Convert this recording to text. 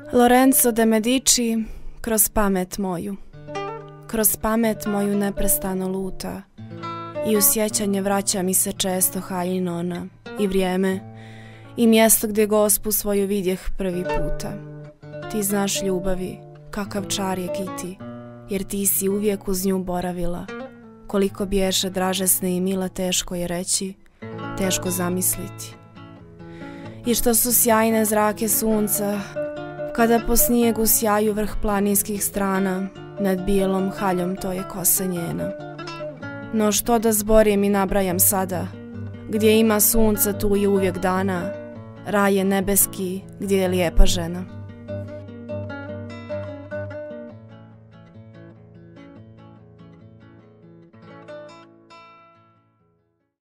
Lorenzo de Medici kroz pamet moju neprestano luta i u sjećanje vraća mi se često haljina ona i vrijeme i mjesto gdje Gospu svoju vidjeh prvi puta. Ti znaš ljubavi, kakav čar je kiti, jer ti si uvijek uz nju boravila. Koliko bješe dražesne i mila teško je reći, teško zamisliti. I što su sjajne zrake sunca, kada po snijegu sjaju vrh planinskih strana, nad bijelom haljom to je kosa njena. No što da zborim i nabrajam sada, gdje ima sunca tu je uvijek dana, raj je nebeski gdje je lijepa žena.